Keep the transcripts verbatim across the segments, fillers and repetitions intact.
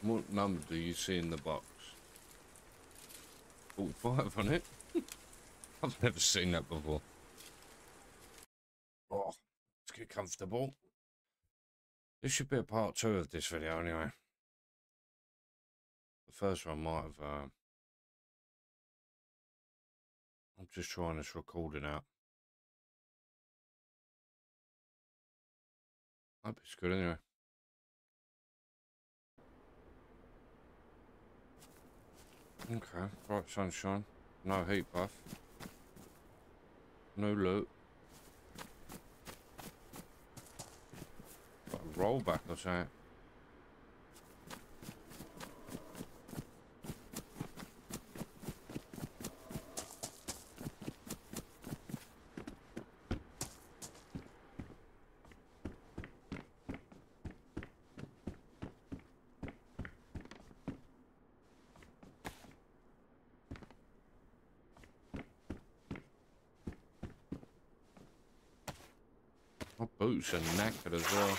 What number do you see in the box? forty-five on it? I've never seen that before. Oh, let's get comfortable. This should be a part two of this video anyway. The first one might have... Uh, I'm just trying this recording out. Hope it's good anyway. Okay, bright sunshine, no heat buff, no loot. Got a rollback or something. My boots are knackered as well.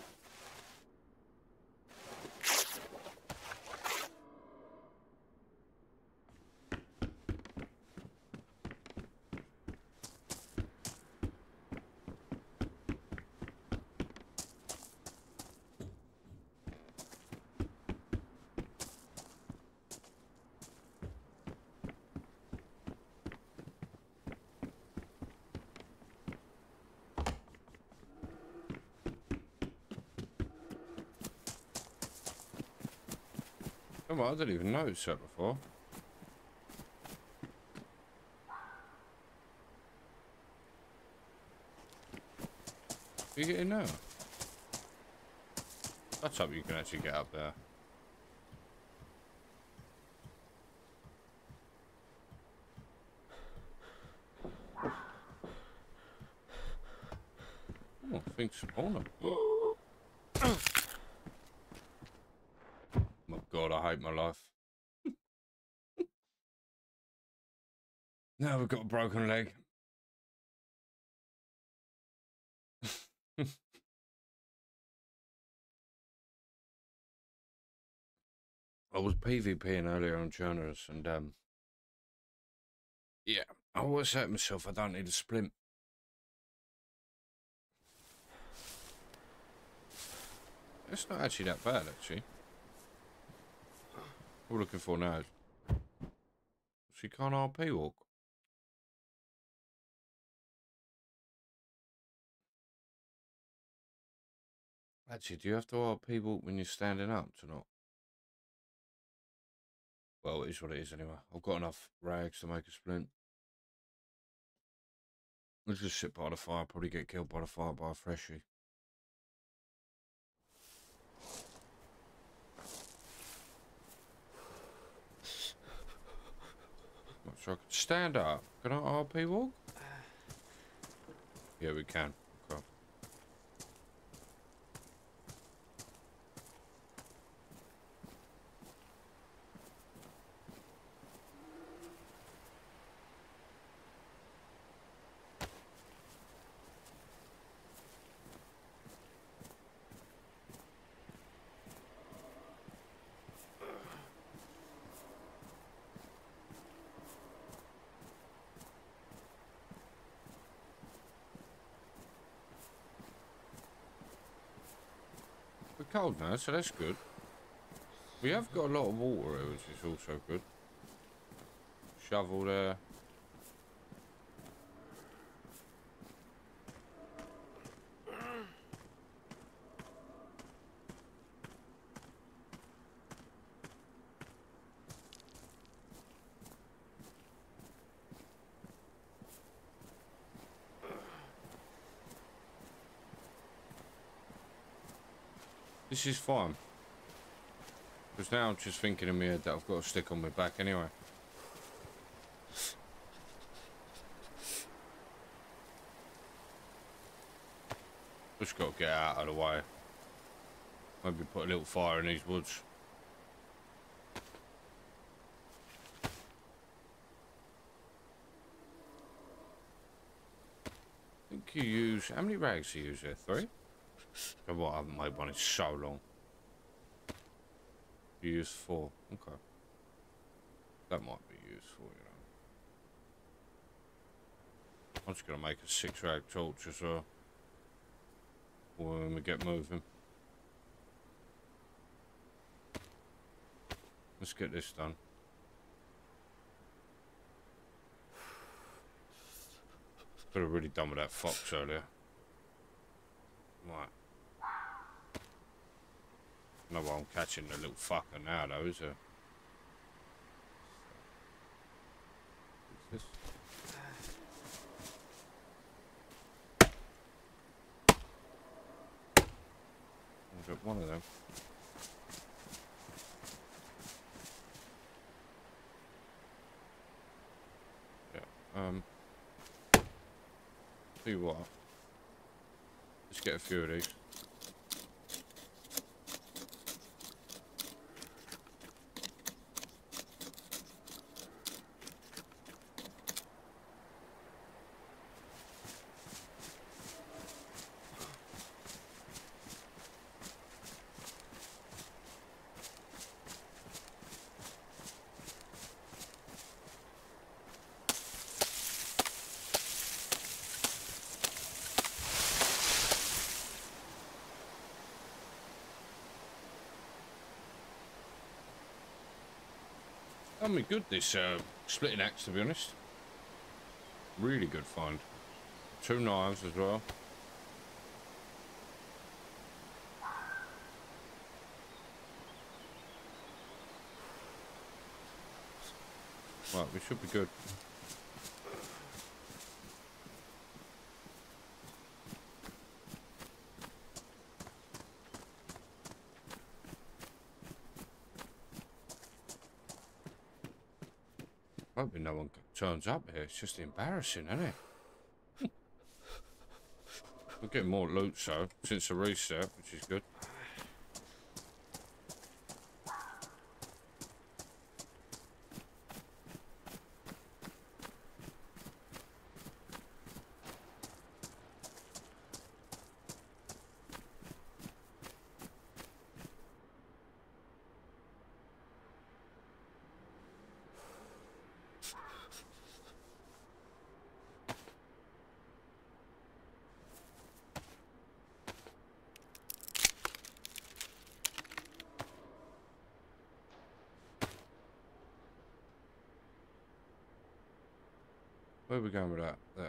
Oh, I didn't even notice that before. Are you getting now? Let's hope you can actually get up there. Oh, I think spawner. My God, I hate my life. Now we've got a broken leg. I was PvPing earlier on Treacherous and um yeah, I always say to myself I don't need a splint. It's not actually that bad actually. What we're looking for now is she can't R P walk. Actually, do you have to R P walk when you're standing up to not? Well, it is what it is anyway. I've got enough rags to make a splint. Let's just sit by the fire, probably get killed by the fire by a freshie. Not sure I could stand up. Can I R P walk? Yeah, we can. Okay. We're cold now, so that's good. We have got a lot of water here, which is also good. Shovel there. This is fine. Because now I'm just thinking in my head that I've got to stick on my back anyway. Just got to get out of the way. Maybe put a little fire in these woods. I think you use... How many rags do you use there? Three? Oh, what, I haven't made one in so long. Used for. Okay. That might be useful, you know. I'm just gonna make a six rag torch as well. When we get moving. Let's get this done. Could have really done with that fox earlier. Right. No one I'm catching the little fucker now though, is there? What's this? I've got one of them. Yeah. Um. Tell you what. Let's get a few of these. Done me good this uh, splitting axe, to be honest. Really good find. Two knives as well. Right, we should be good. Hoping no one turns up here. It's just embarrassing, isn't it? We're getting more loot, so since the reset, which is good. Where are we going with that? There.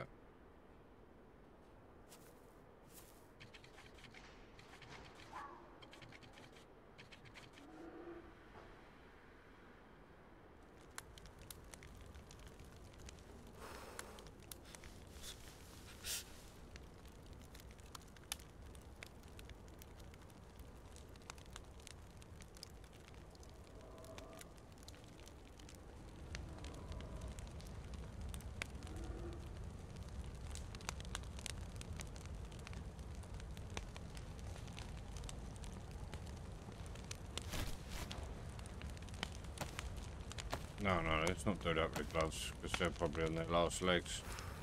No, no, let's not do that with the gloves, because they're probably on their last legs.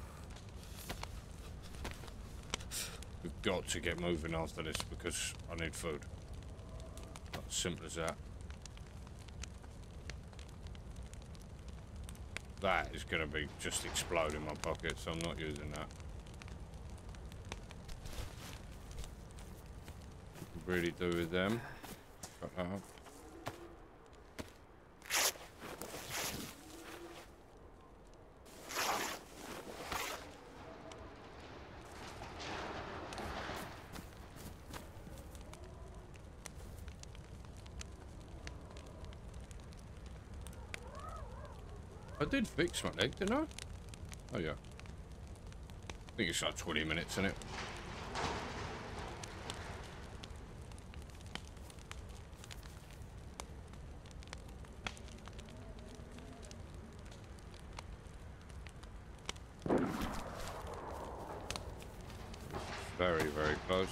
We've got to get moving after this, because I need food. Not as simple as that. That is going to be just explode in my pocket, so I'm not using that. Really do with them. Cut that up. I did fix my leg, didn't I? Oh yeah. I think it's like twenty minutes, isn't it? Very, very close.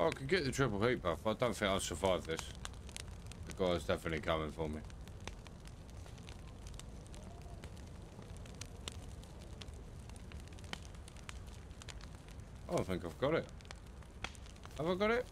Oh, I could get the triple heat buff. I don't think I'll survive this. The guy's definitely coming for me. Oh, I think I've got it. Have I got it?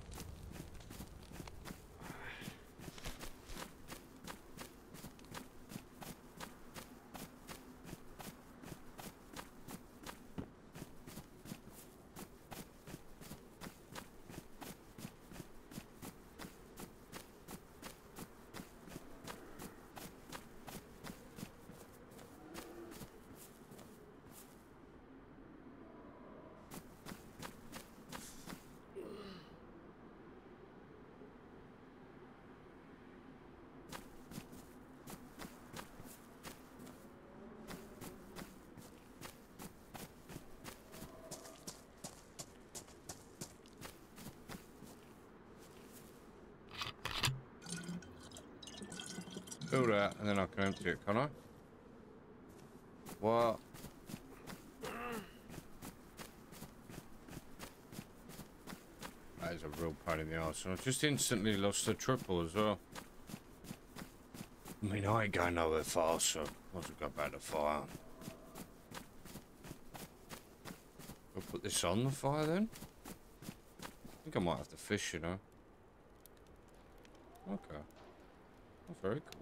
Do that, and then I can empty it, can I? What? That is a real pain in the arse. And I just instantly lost the triple as well. I mean, I ain't going nowhere fast, so I might as well go back to fire. I'll put this on the fire then? I think I might have to fish, you know. Okay. Oh, very cool.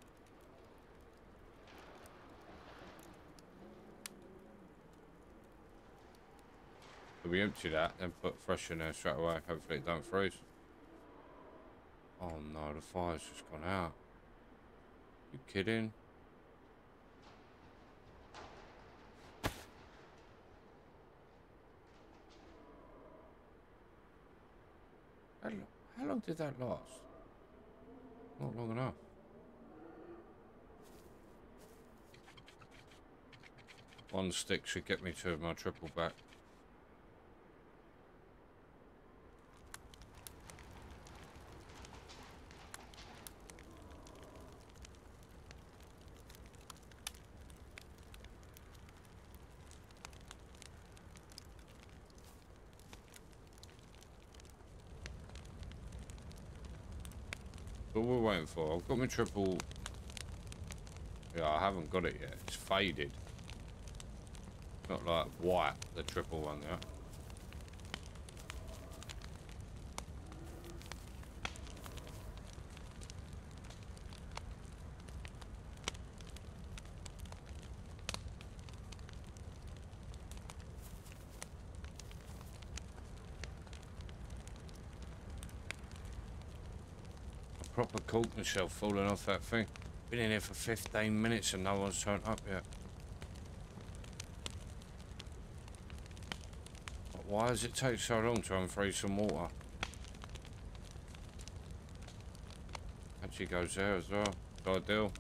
So we empty that, then put fresh in there straight away. Hopefully it don't freeze. Oh no, the fire's just gone out. You kidding? How long, how long did that last? Not long enough. One stick should get me to my triple back. What we're waiting for? I've got my triple. Yeah, I haven't got it yet. It's faded. Not like white, the triple one, yeah. I proper caught myself falling off that thing. Been in here for fifteen minutes and no one's turned up yet. Why does it take so long to unfreeze some water? Actually goes there as well. It's ideal.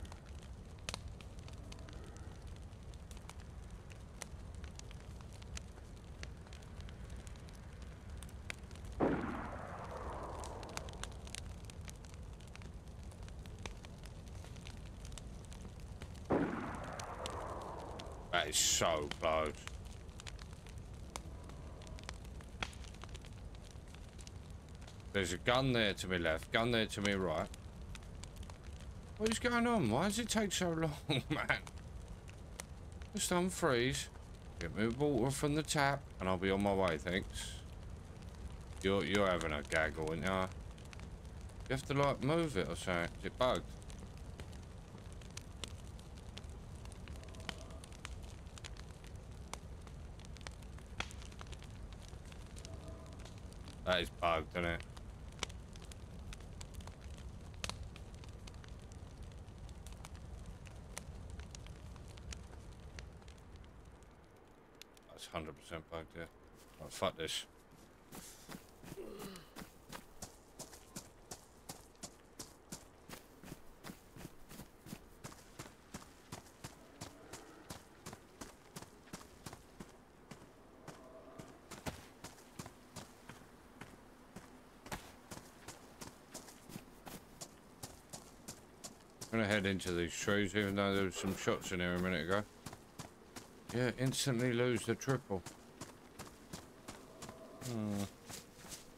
That is so close. There's a gun there to my left, gun there to my right. What is going on? Why does it take so long, man? Just unfreeze, get me water from the tap, and I'll be on my way, thanks. You're, you're having a gaggle, aren't you? You have to, like, move it or something. Is it bugged? That is bugged, isn't it? That's one hundred percent bugged, yeah. Oh, fuck this. I'm gonna head into these trees, even though there was some shots in here a minute ago. Yeah, instantly lose the triple. Hmm.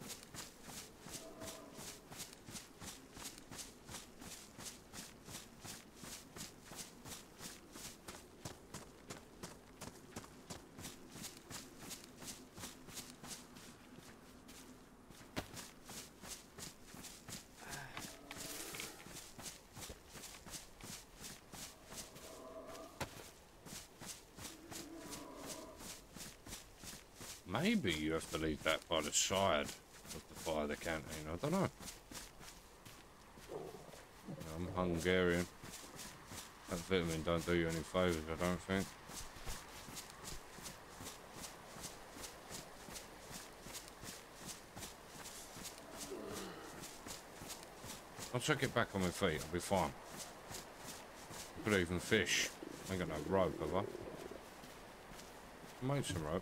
Maybe you have to leave that by the side of the fire of the canteen. I don't know. I'm Hungarian. That vitamin don't do you any favours, I don't think. Once I get back on my feet, I'll be fine. Could even fish. I ain't got no rope, have I? I'll make some rope.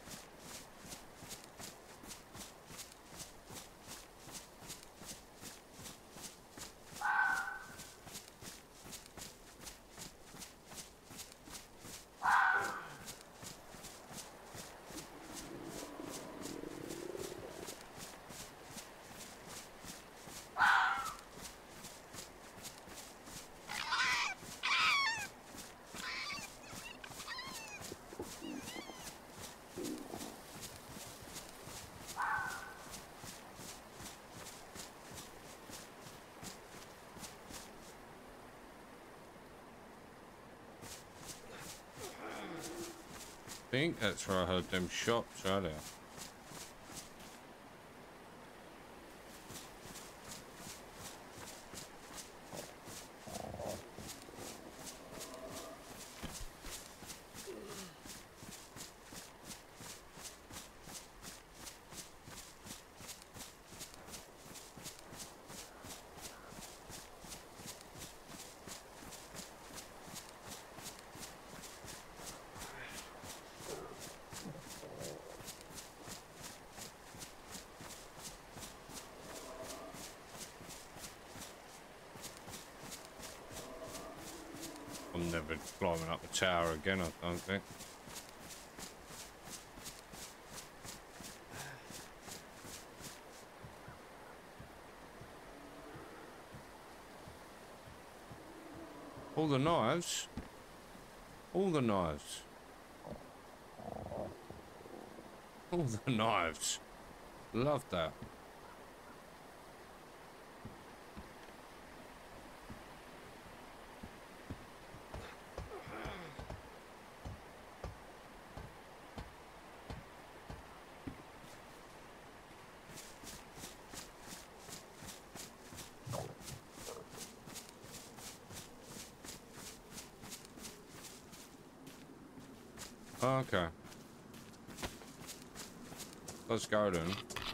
I think that's where I heard them shots earlier. I'm never climbing up the tower again, I don't think. All the knives. All the knives. All the knives. Love that. Okay. Let's go then.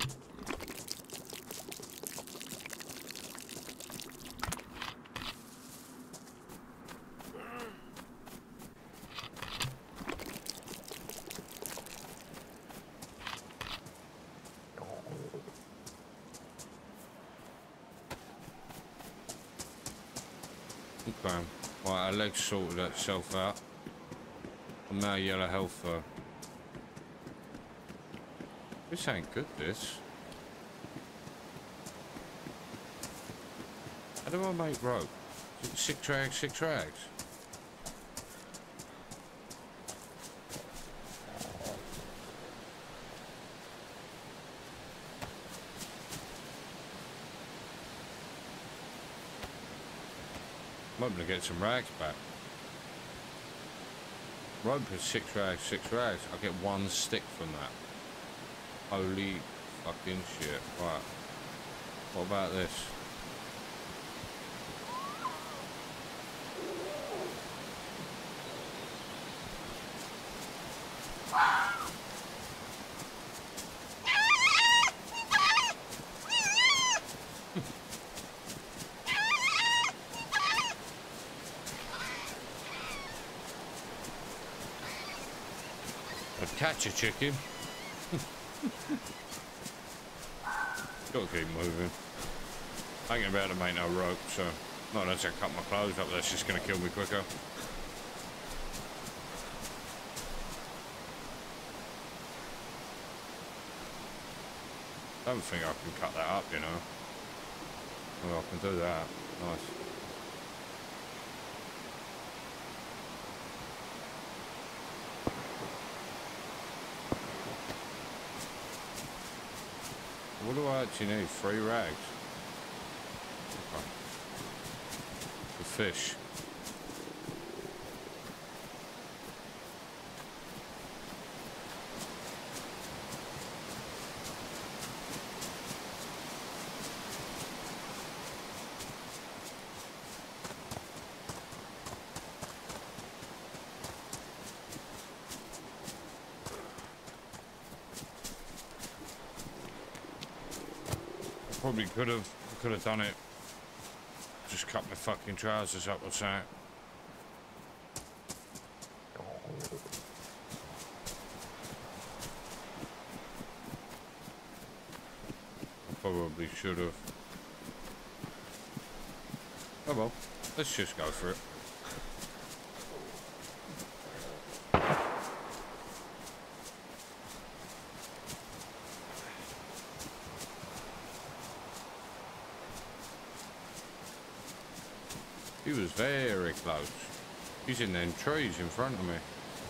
Okay. Right, our legs sorted itself out. I'm now yellow health though. This ain't good, this. How do I make rope? Is it six rags, six rags? I'm hoping to get some rags back. Rope is six rags, six rags. I get one stick from that. Holy fucking shit. Right. What about this? Catch a chicken. Gotta keep moving. I ain't gonna be able to make no rope, so not unless I cut my clothes up, that's just gonna kill me quicker. I don't think I can cut that up, you know. Well, I can do that. Nice. What do I actually need? Three rags. Okay. The fish. probably could have could have done it. Just cut my fucking trousers up or something. I probably should have. Oh well, let's just go for it. He was very close. He's in them trees in front of me.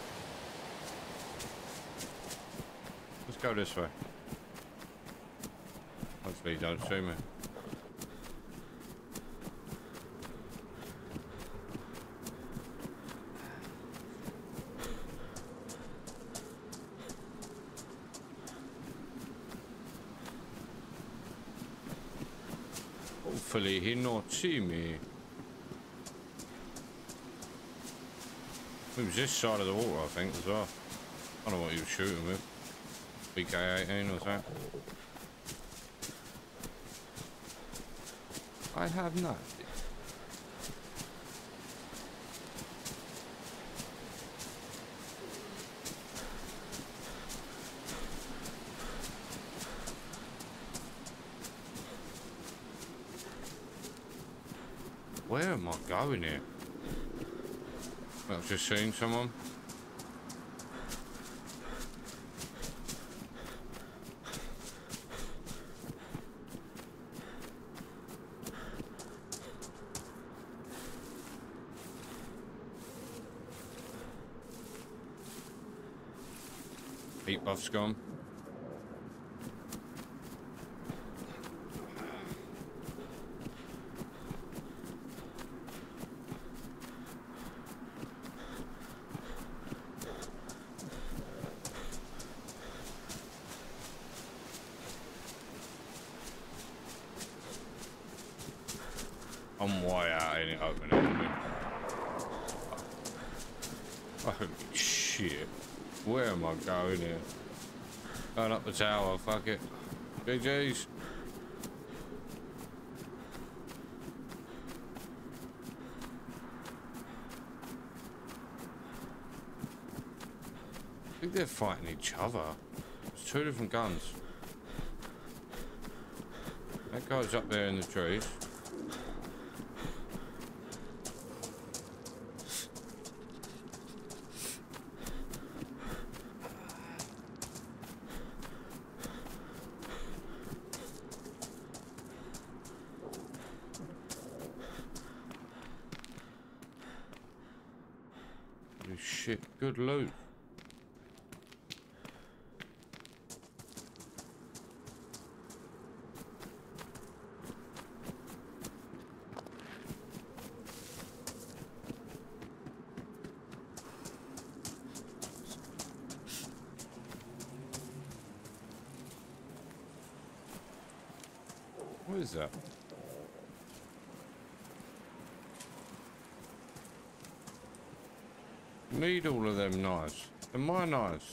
Let's go this way. Hopefully he don't see me. Hopefully he not see me. It was this side of the water, I think, as well. I don't know what he was shooting with. B K eighteen or something. I have not. Where am I going here? I've just seen someone. Heat buff's gone. I'm way out in it opening. Holy shit. Where am I going here? Going up the tower, fuck it. G G's. I think they're fighting each other. It's two different guns. That guy's up there in the trees. Shit, good loot. What is that? Need all of them knives. They're my knives.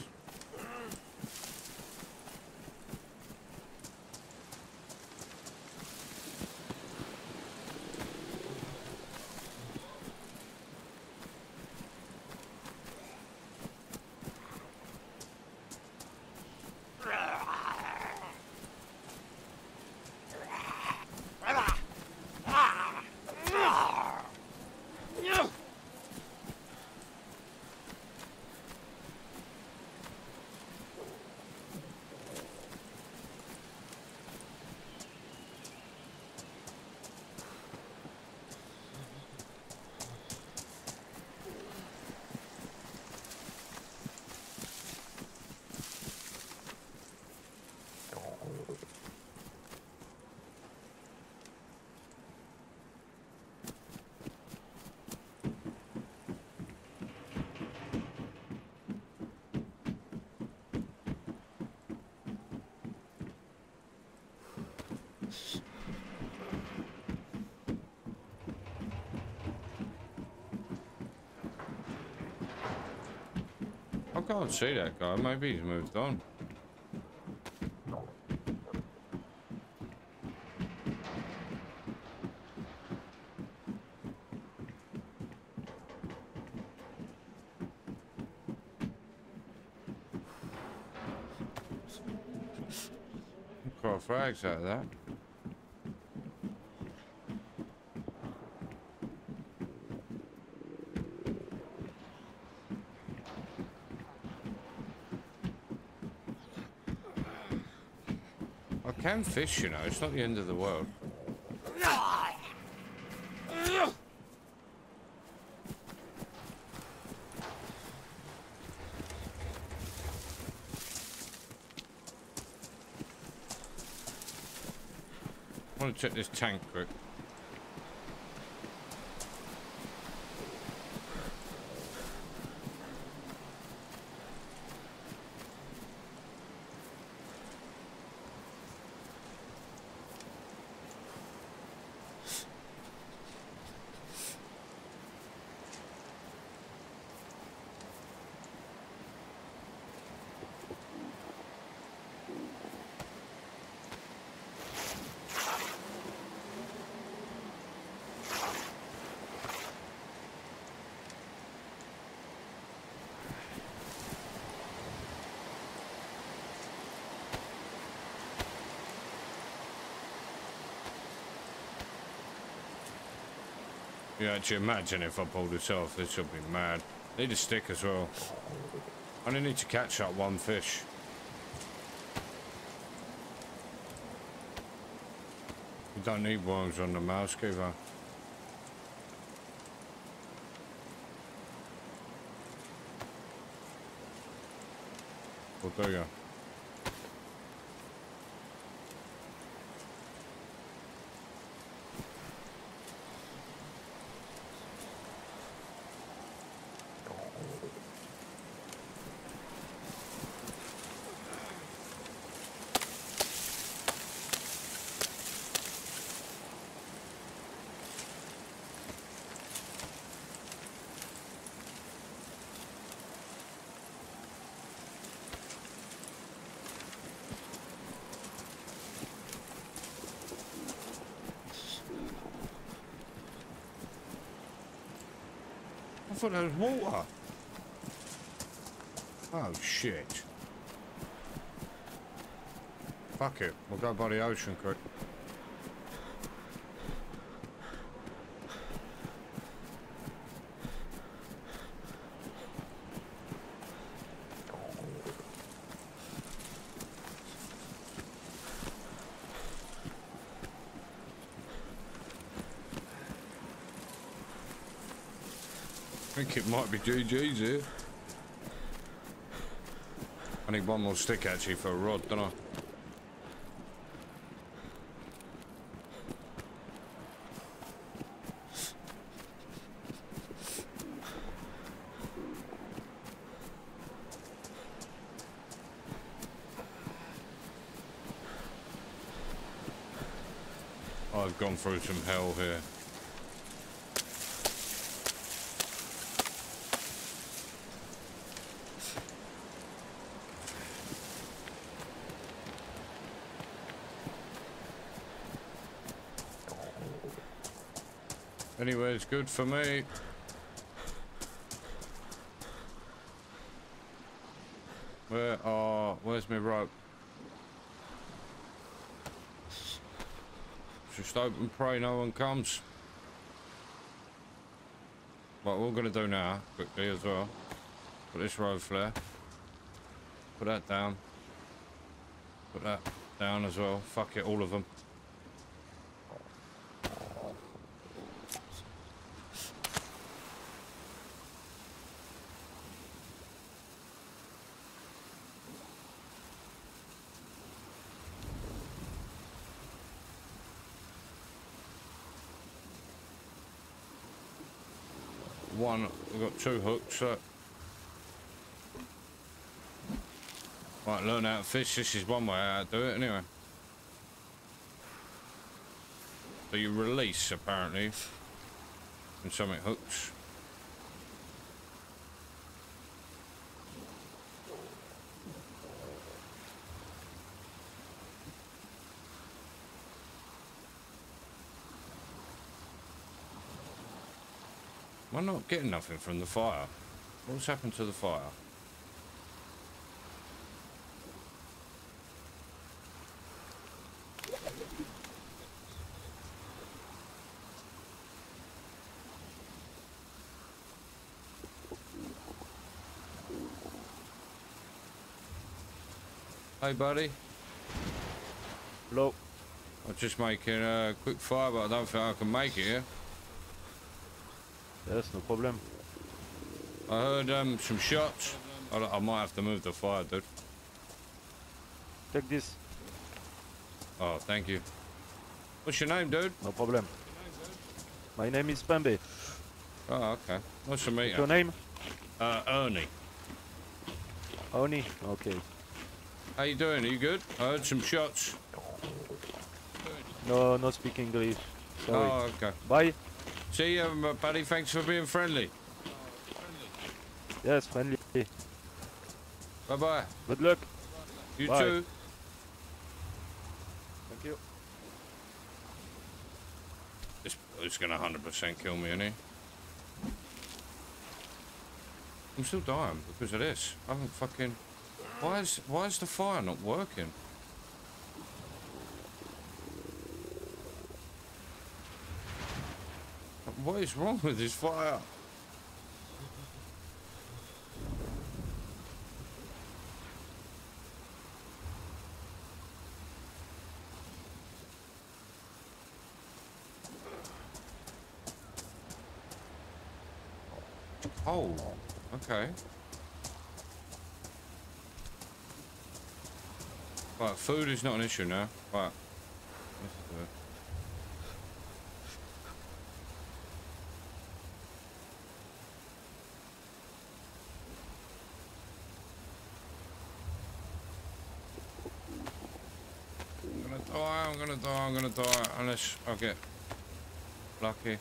I can't see that guy. Maybe he's moved on. twelve frags out of that. I can fish, you know, it's not the end of the world. I want to check this tank quick. You actually imagine if I pull this off, this would be mad. Need a stick as well. I only need to catch up one fish. You don't need worms on the mouse either. Or do you? I thought there was water. Oh shit. Fuck it, we'll go by the ocean quick. I think it might be G G's here. I need one more stick actually for a rod, don't I? I've gone through some hell here. Anyway, it's good for me. Where are... Where's my rope? Just open, pray no one comes. What we're going to do now, quickly as well. Put this road flare. Put that down. Put that down as well. Fuck it, all of them. One, we've got two hooks. So. Right, learn how to fish. This is one way how to do it, anyway. So you release, apparently, and something hooks. I'm not getting nothing from the fire. What's happened to the fire? Hey, buddy. Hello. I'm just making a quick fire, but I don't think I can make it here. Yes, no problem. I heard um, some shots. I, I might have to move the fire, dude. Take this. Oh, thank you. What's your name, dude? No problem. My name is Pembe. Oh, okay. Nice to meet you. Your name? Uh, Ernie. Oni? Okay. How you doing? Are you good? I heard some shots. No, not speak English. Sorry. Oh, okay. Bye. See you, um, buddy. Thanks for being friendly. Yes, friendly. Bye-bye. Good luck. You Bye. too. Thank you. This is gonna one hundred percent kill me, isn't he? I'm still dying because of this. I haven't fucking... Why is, why is the fire not working? What is wrong with this fire? Oh, okay. Right, food is not an issue now. Right. Let's do it. I'm gonna die, I'm gonna die, I'm gonna die, unless I get lucky.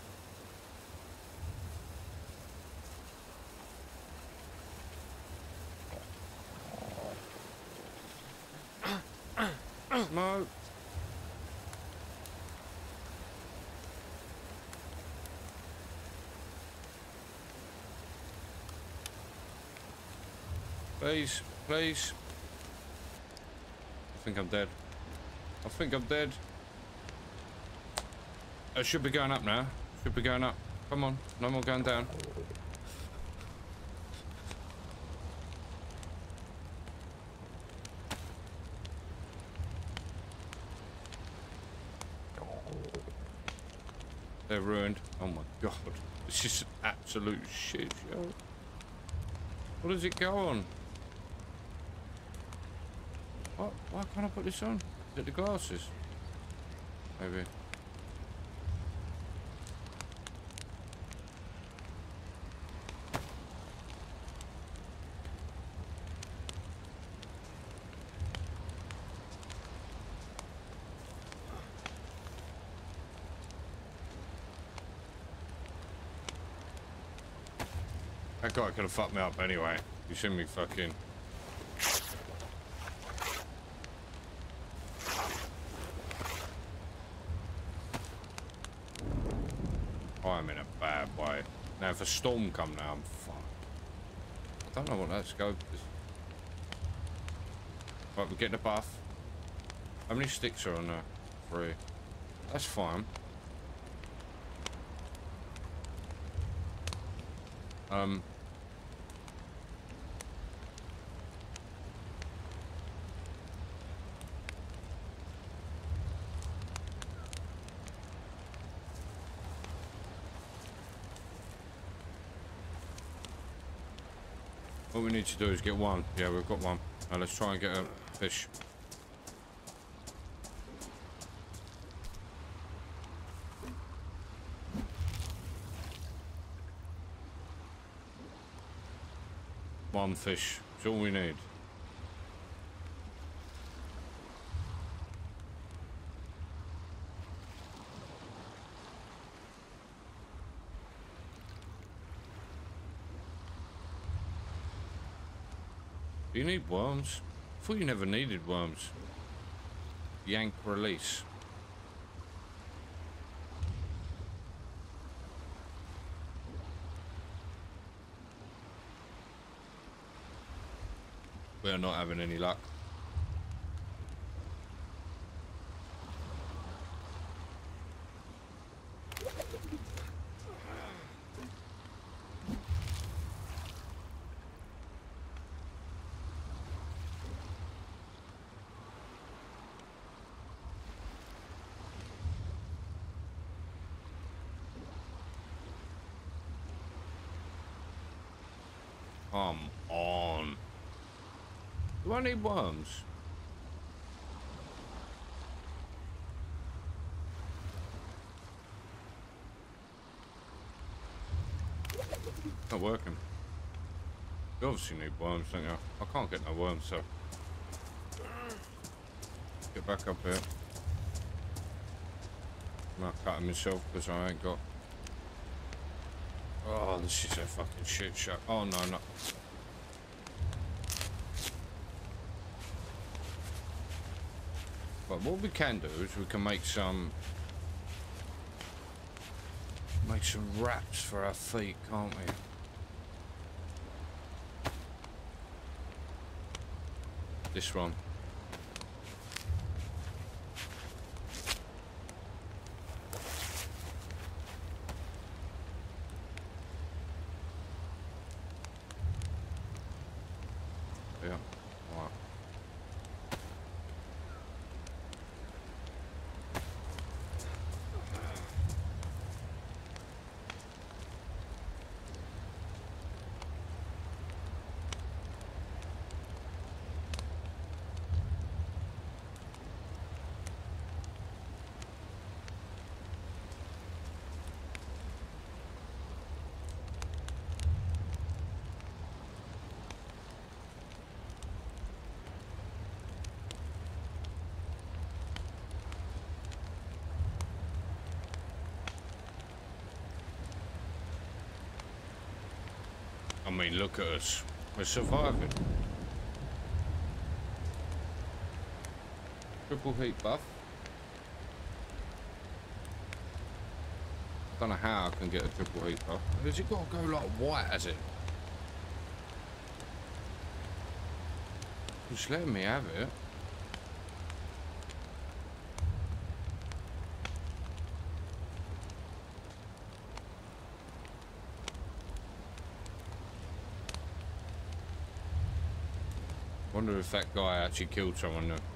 No. Please, please. I think I'm dead. I think I'm dead. I should be going up now. Should be going up. Come on, no more going down. They're ruined. Oh my god. This is absolute shit, yo. What does it go on? What? Why can't I put this on? Is it the glasses? Maybe. That guy could have fucked me up anyway. You see me fucking... Oh, I'm in a bad way. Now if a storm come now, I'm fucked. I don't know what that scope is. Right, we're getting a buff. How many sticks are on there? Three. That's fine. Um... What we need to do is get one. Yeah, we've got one. Now let's try and get a fish. One fish. That's all we need. Do you need worms? I thought you never needed worms. Yank release. We're not having any luck. Come on. Do I need worms? Not working. You obviously need worms, don't you? I can't get no worms, so get back up here. I'm not cutting myself because I ain't got. Oh, this is a fucking shit show. Oh no, no. But what we can do is we can make some make some wraps for our feet, can't we? This one. Yeah. All right. I mean, look at us. We're surviving. Triple heat buff. I don't know how I can get a triple heat buff. Has it got to go like white, has it? Just letting me have it. Wonder if that guy actually killed someone though.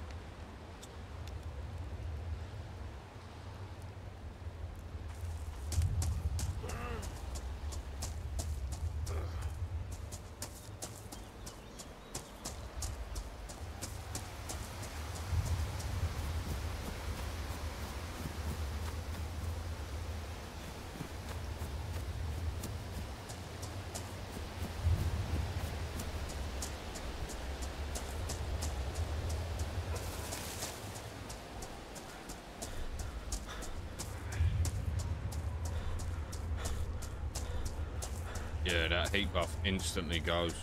Yeah, that heat buff instantly goes.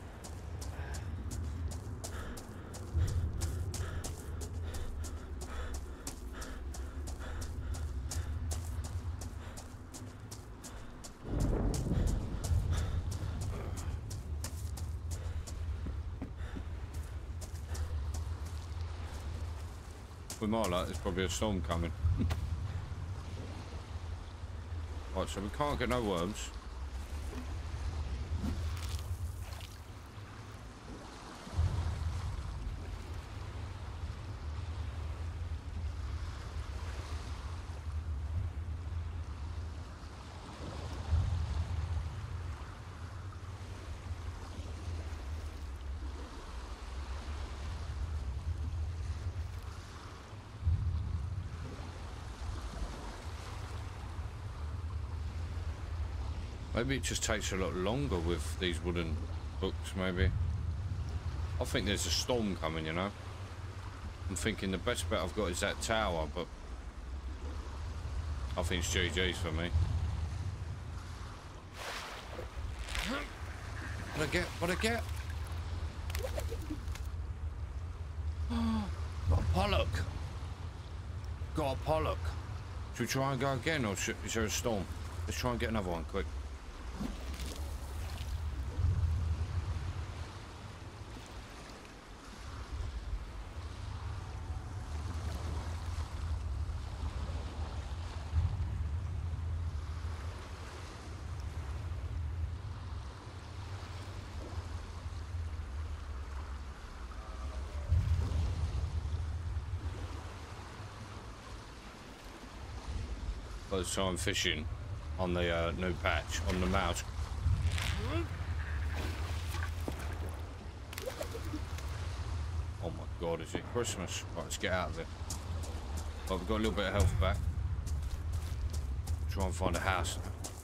With my luck, there's probably a storm coming. Right, so we can't get no worms. Maybe it just takes a lot longer with these wooden hooks, maybe. I think there's a storm coming, you know. I'm thinking the best bet I've got is that tower, but I think it's G G's for me. What I get? What I get? Got a pollock. Got a pollock. Should we try and go again, or should, is there a storm? Let's try and get another one, quick. So I'm fishing on the uh, new patch on the mouse. God, is it Christmas? Right, let's get out of there. But we've got a little bit of health back. Try and find a house.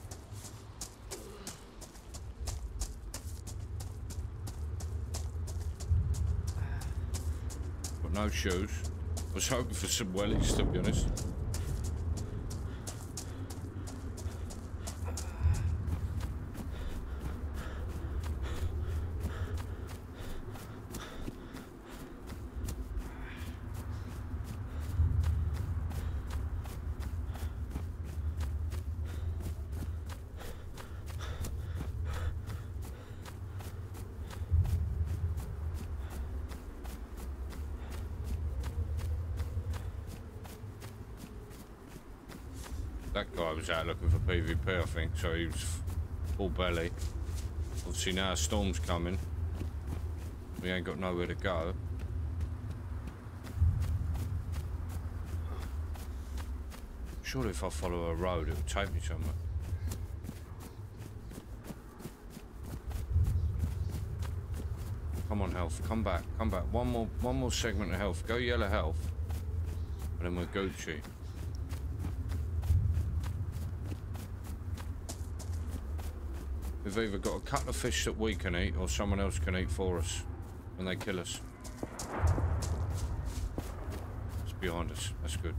Got no shoes. I was hoping for some wellies, to be honest. That guy was out looking for PvP, I think, so he was full belly. Obviously now a storm's coming. We ain't got nowhere to go. Surely if I follow a road, it will take me somewhere. Come on, health, come back, come back. One more, one more segment of health. Go yellow health, and then we're Gucci. We've either got a couple of fish that we can eat or someone else can eat for us when they kill us. It's behind us. That's good.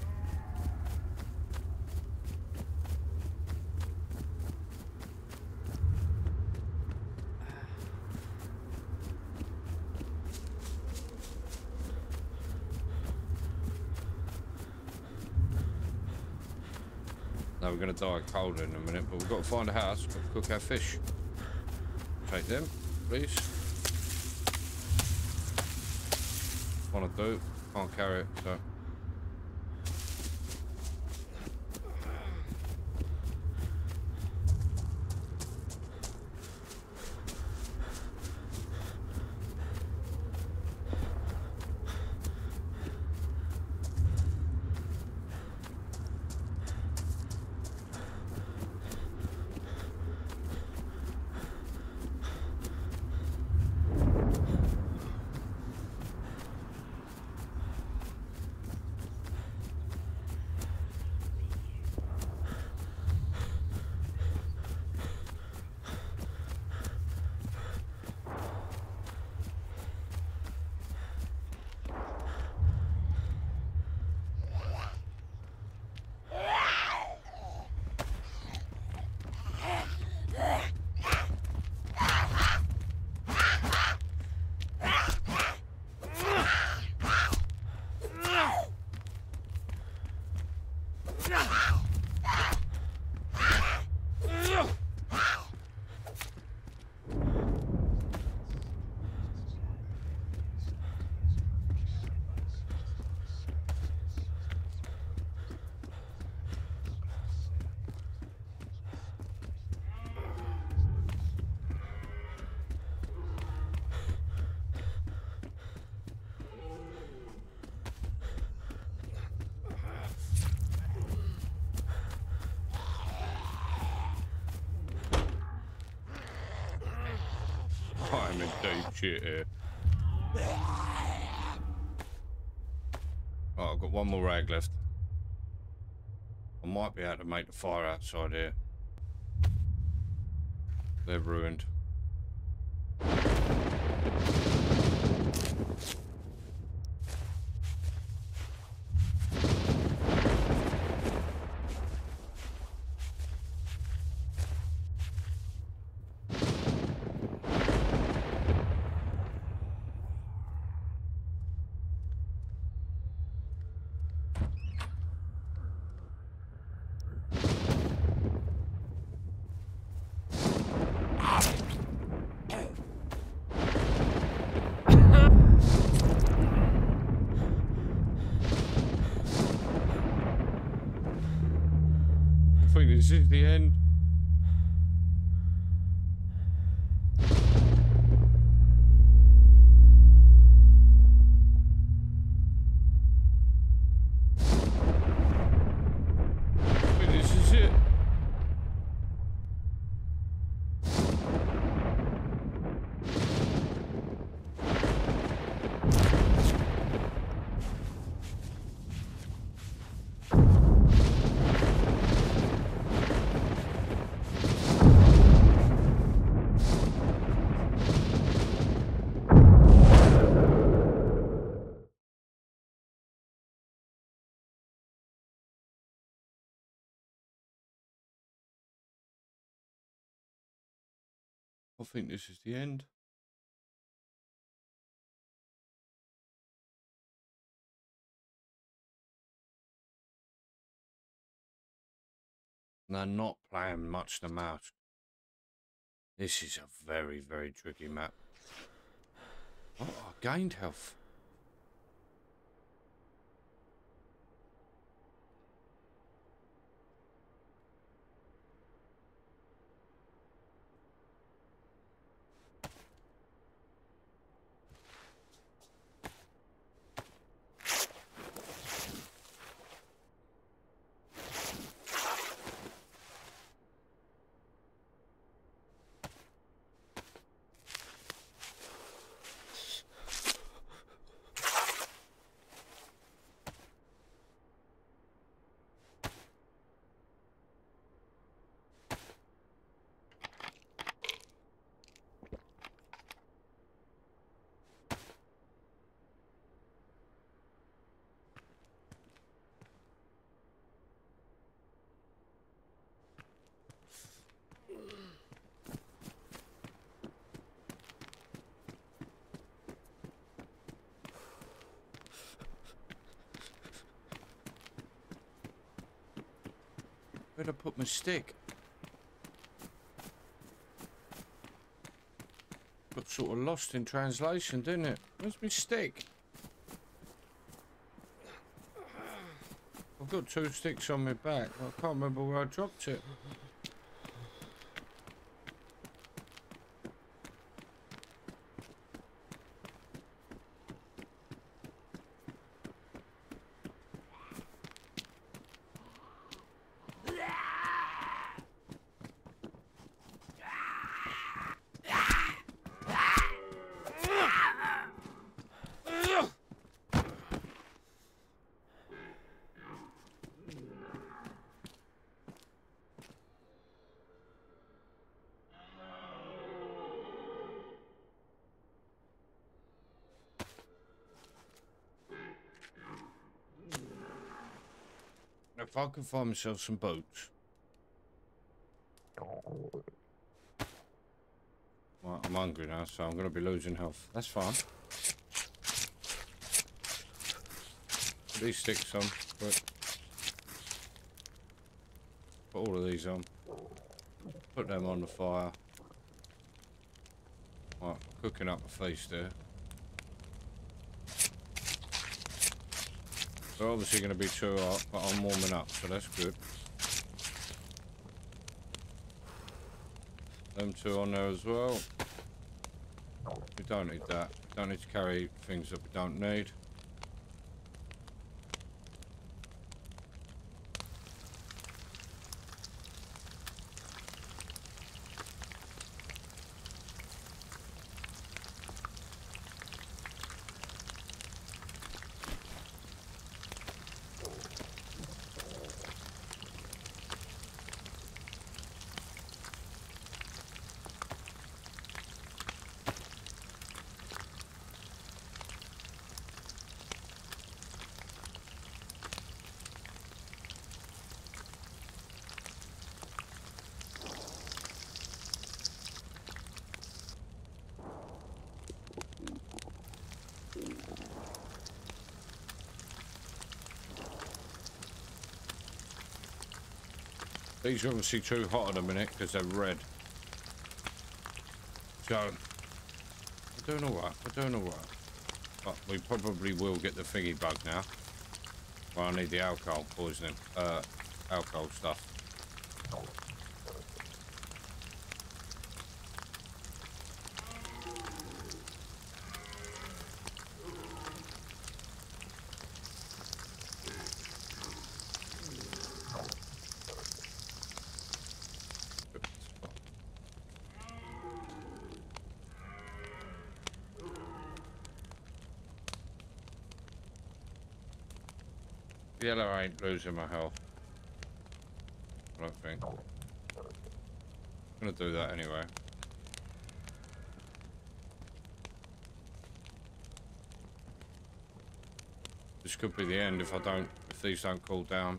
No, we're going to die of cold in a minute, but we've got to find a house, got to cook our fish. Take them, please. Want to do, can't carry it, so. I'm in deep shit here. Oh, I've got one more rag left. I might be able to make the fire outside here. They're ruined. I think this is the end. I think this is it. think this is the end. They're not playing much the mouse. This is a very, very tricky map. Oh, I gained health. Where'd I put my stick? Got sort of lost in translation, didn't it? Where's my stick? I've got two sticks on my back. I can't remember where I dropped it. If I can find myself some boots. Well, I'm hungry now, so I'm going to be losing health. That's fine. Put these sticks on. Put, put all of these on. Put them on the fire. Right, cooking up a feast there. They're obviously going to be too hot, but I'm warming up, so that's good. Them two on there as well. We don't need that. We don't need to carry things that we don't need. These are obviously too hot at the minute because they're red. So, we're doing alright, we're doing alright. But we probably will get the thingy bug now. Well, I need the alcohol poisoning, uh, alcohol stuff. Yellow ain't losing my health. I don't think. I'm gonna do that anyway. This could be the end if I don't, if these don't cool down.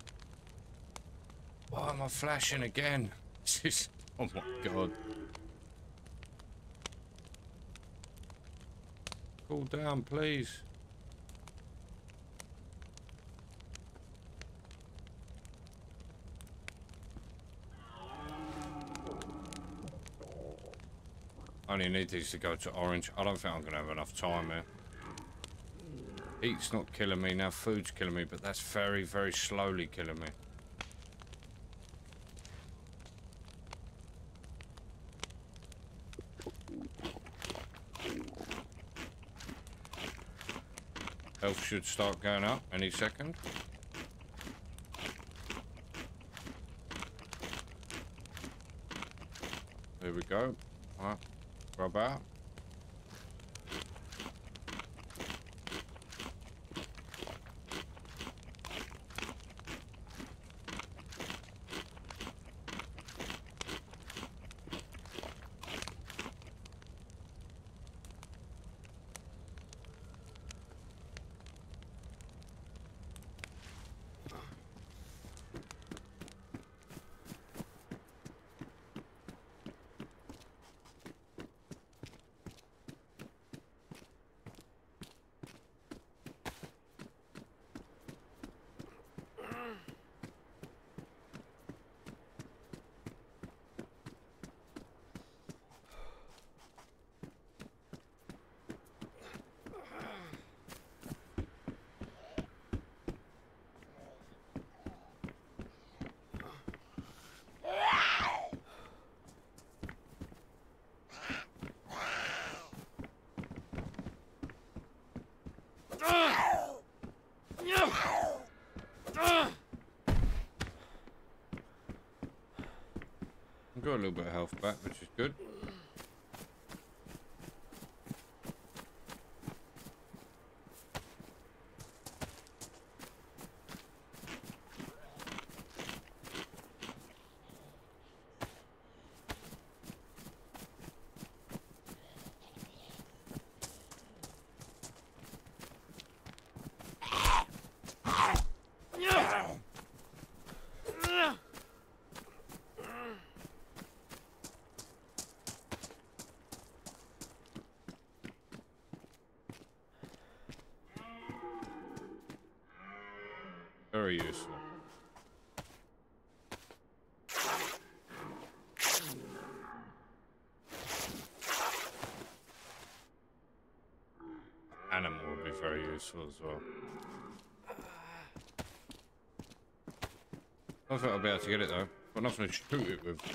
Why am I flashing again? This is, oh my god. Cool down, please. I only need these to go to orange. I don't think I'm going to have enough time here. Heat's not killing me, now food's killing me, but that's very, very slowly killing me. Health should start going up any second. There we go. Alright, rub out. Got a little bit of health back, which is good. Very useful. Animal will be very useful as well. I don't think I'll be able to get it though. Got nothing to shoot it with.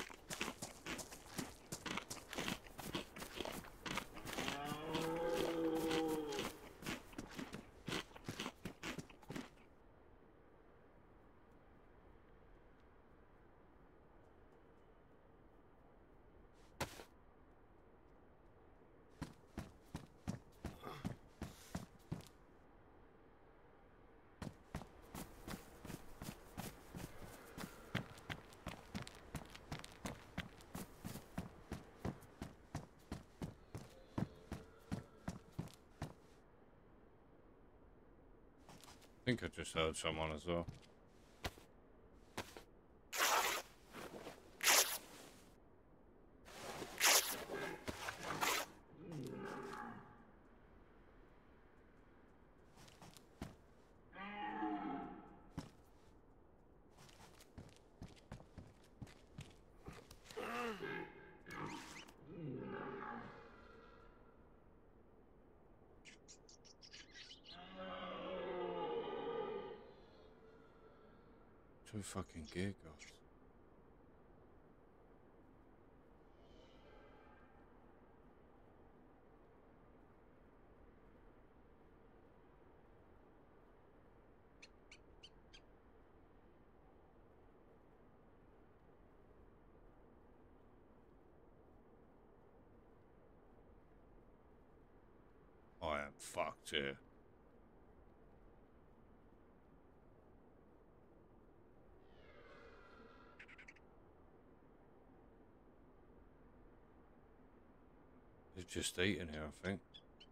I think I just heard someone as well. Two fucking gear guards. I am fucked here. They're just eating here, I think.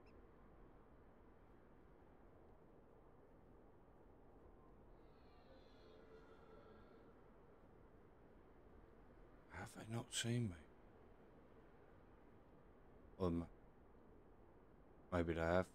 Have they not seen me? Um. Maybe they have.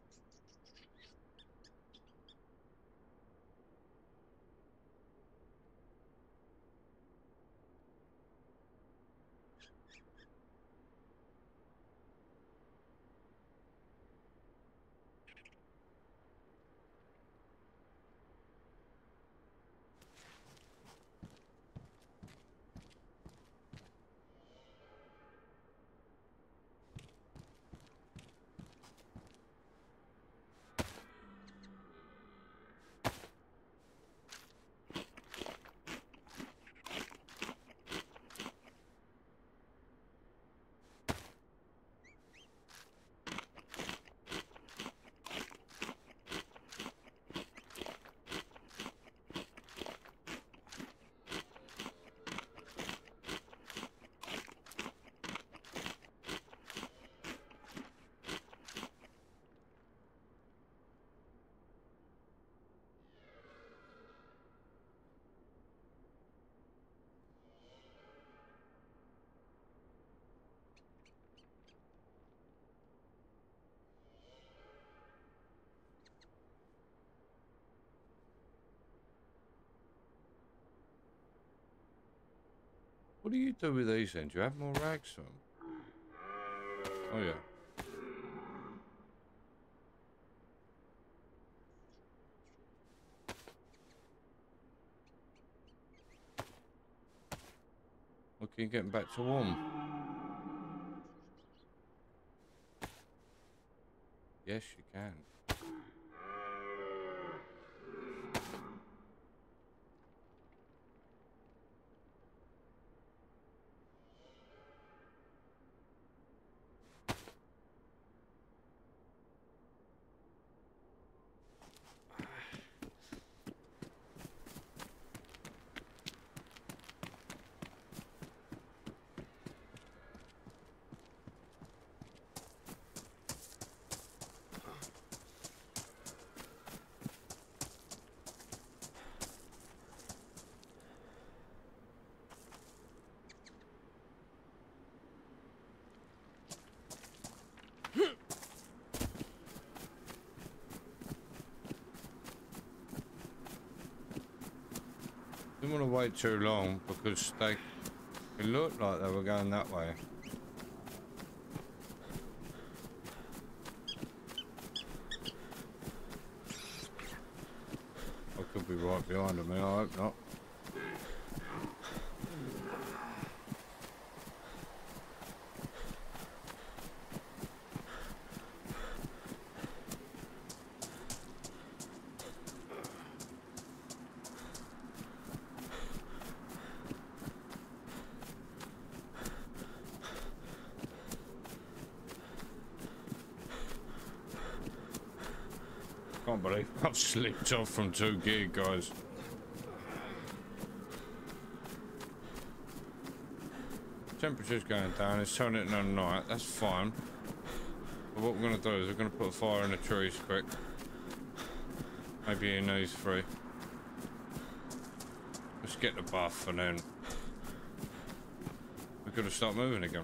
What do you do with these then? Do you have more rags for them? Oh yeah. Look, you're getting back to warm. Yes, you can. Didn't want to wait too long because they it looked like they were going that way. I could be right behind them, I hope not. Can't believe I've slipped off from two gear, guys. Temperature's going down, it's turning it on night, that's fine. But what we're going to do is we're going to put a fire in the trees quick. Maybe in these three. Let's get the buff and then we're going to start moving again.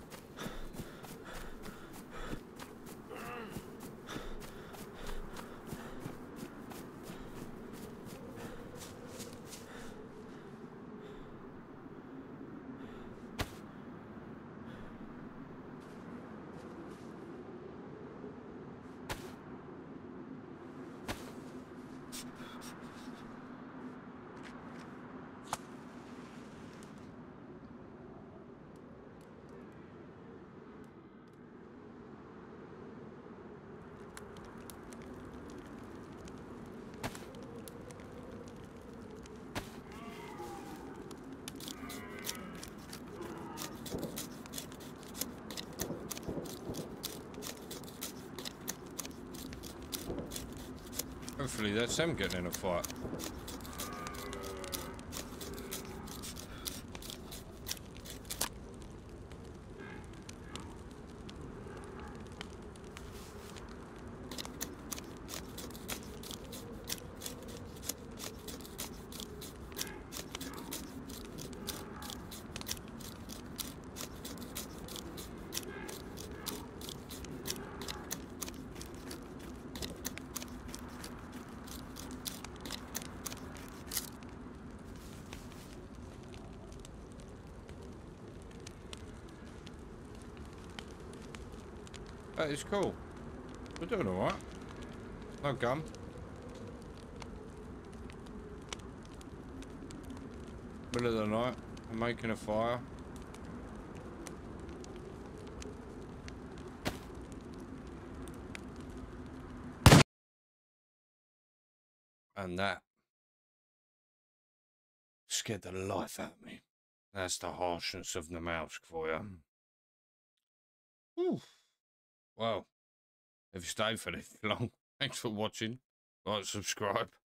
Hopefully that's them getting in a fight. That is cool. We're doing alright. No gun. Middle of the night. I'm making a fire. And that scared the life out of me. That's the harshness of Namalsk for you. Ooh. Well, if you stayed for this long, thanks for watching. Like, subscribe.